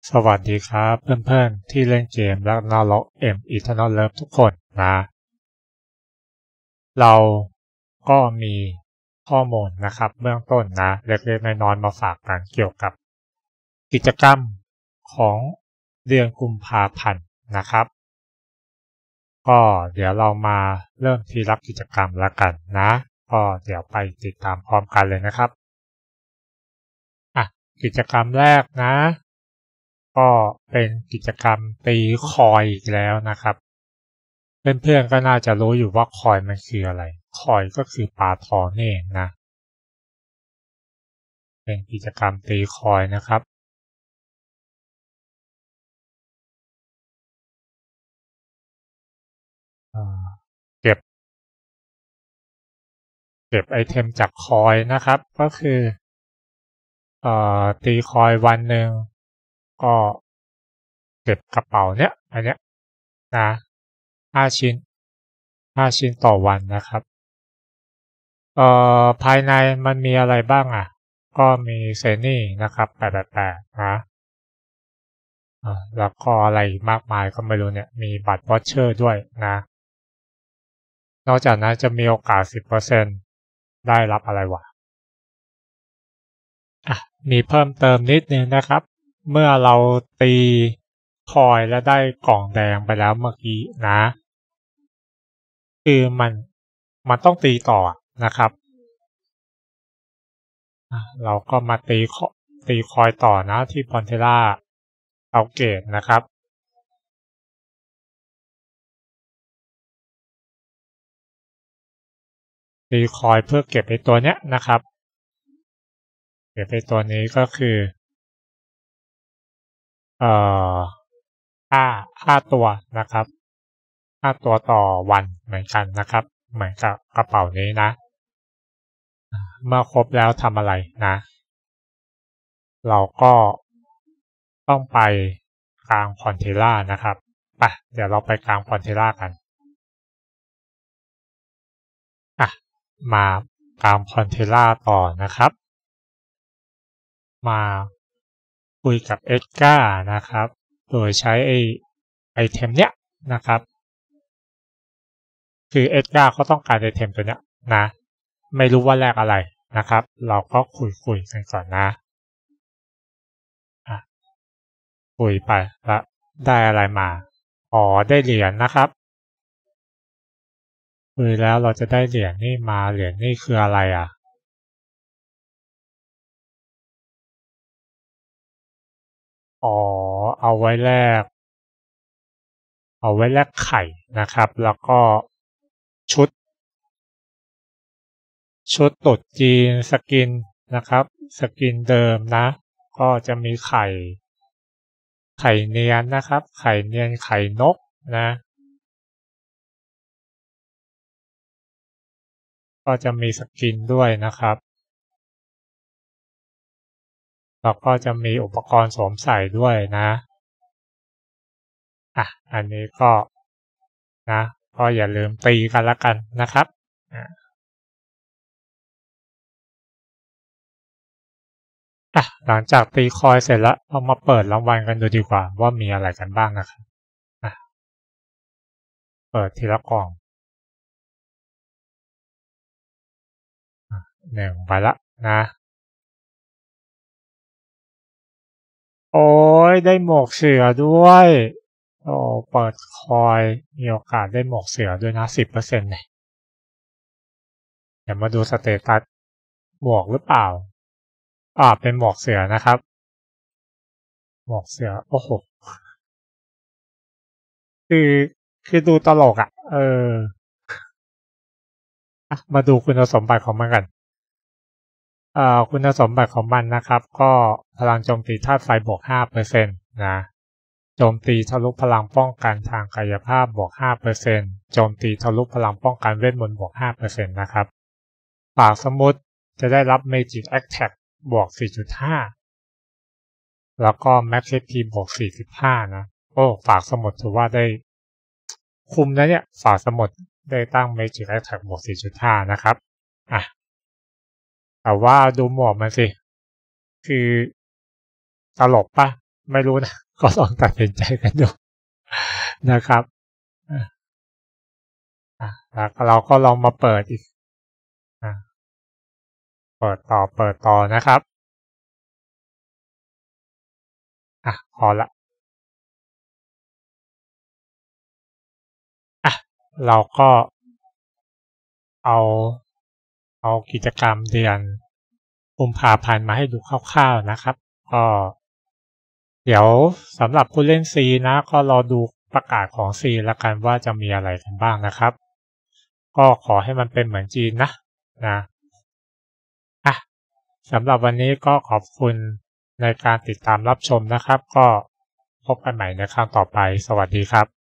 สวัสดีครับเพื่อนๆที่เล่นเกมและน่ารักEternal Love ทุกคนนะเราก็มีข้อมูลนะครับเบื้องต้นนะเล็กๆน้อยๆมาฝากกันเกี่ยวกับกิจกรรมของเดือนกุมภาพันธ์นะครับก็เดี๋ยวเรามาเริ่มที่รับกิจกรรมแล้วกันนะก็เดี๋ยวไปติดตามพร้อมกันเลยนะครับกิจกรรมแรกนะก็เป็นกิจกรรมตีคอยอีกแล้วนะครับเพื่อนๆก็น่าจะรู้อยู่ว่าคอยมันคืออะไรคอยก็คือปลาทองนี่เองนะเป็นกิจกรรมตีคอยนะครับเก็บไอเทมจากคอยนะครับก็คือตีคอยวันหนึ่งก็เก็บกระเป๋าเนี้ยอันเนี้ยนะ5 ชิ้นต่อวันนะครับภายในมันมีอะไรบ้างก็มีเซนี่นะครับ888นะแล้วก็อะไรอีกมากมายก็ไม่รู้เนี่ยมีบัตรวอชเชอร์ด้วยนะนอกจากนั้นจะมีโอกาส 10% ได้รับอะไรวะมีเพิ่มเติมนิดนึงนะครับเมื่อเราตีคอยและได้กล่องแดงไปแล้วเมื่อกี้นะคือมันต้องตีต่อนะครับเราก็มาตีคอยต่อนะที่พอนเทล่าเอาเกตนะครับตีคอยเพื่อเก็บไอ้ตัวเนี้ยนะครับเก็บไอ้ตัวนี้ก็คือห้าตัวนะครับ5 ตัวต่อวันเหมือนกันนะครับเหมือนกับกระเป๋านี้นะเมื่อครบแล้วทำอะไรนะเราก็ต้องไปกลางพอนเทล่านะครับไปเดี๋ยวเราไปกลางพอนเทล่ากันมากลางพอนเทล่าต่อนะครับมาคุยกับเอ็ดการ์นะครับโดยใช้ไอเทมเนี้ยนะครับคือเอ็ดการ์เขาต้องการไอเทมตัวเนี้ยนะไม่รู้ว่าแลกอะไรนะครับเราก็คุยกันก่อนนะคุยไปแล้วได้อะไรมาได้เหรียญนะครับคุยแล้วเราจะได้เหรียญนี่มาเหรียญนี่คืออะไรเอาไว้แลกไข่นะครับแล้วก็ชุดตรุษจีนสกินนะครับสกินเดิมนะก็จะมีไข่เนียนนะครับไข่เนียนไข่นกนะก็จะมีสกินด้วยนะครับแล้วก็จะมีอุปกรณ์สวมใส่ด้วยนะอันนี้ก็นะก็อย่าลืมตีกันละกันนะครับหลังจากตีคอยเสร็จแล้วเรามาเปิดรางวัลกันดูดีกว่าว่ามีอะไรกันบ้างนะครับเปิดทีละกล่อง1ไปละนะโอ้ยได้หมวกเสือด้วยเปิดคอยมีโอกาสได้หมวกเสือด้วยนะ 10% เนี่ยเดี๋ยวมาดูสเตตัสหมวกหรือเปล่าเป็นหมวกเสือนะครับหมวกเสือโอ้โหคือดูตลกมาดูคุณสมบัติของมันกันคุณสมบัติของมันนะครับก็พลังโจมตีธาตุไฟบวก 5% นะโจมตีทะลุพลังป้องกันทางกายภาพบวก 5% โจมตีทะลุพลังป้องกันเวทมนต์บวก 5% นะครับปากสมุดจะได้รับ Magic Attack บวก 4.5 แล้วก็ Max HP บวก 45 นะฝากสมุดถือว่าได้คุ้มนะเนี่ยฝากสมุดได้ตั้ง Magic Attack บวก 4.5 นะครับแต่ว่าดูหมวกมันสิคือตลกปะไม่รู้นะก็ลองตัดสินใจกันดูนะครับแล้วเราก็ลองมาเปิดอีกเปิดต่อนะครับพอละเราก็เอากิจกรรมเดือนกุมภาพันธ์มาให้ดูคร่าวๆนะครับก็เดี๋ยวสำหรับผู้เล่น C นะก็รอดูประกาศของ C แล้วกันว่าจะมีอะไรกันบ้างนะครับก็ขอให้มันเป็นเหมือนจีนนะสำหรับวันนี้ก็ขอบคุณในการติดตามรับชมนะครับก็พบกันใหม่ในครั้งต่อไปสวัสดีครับ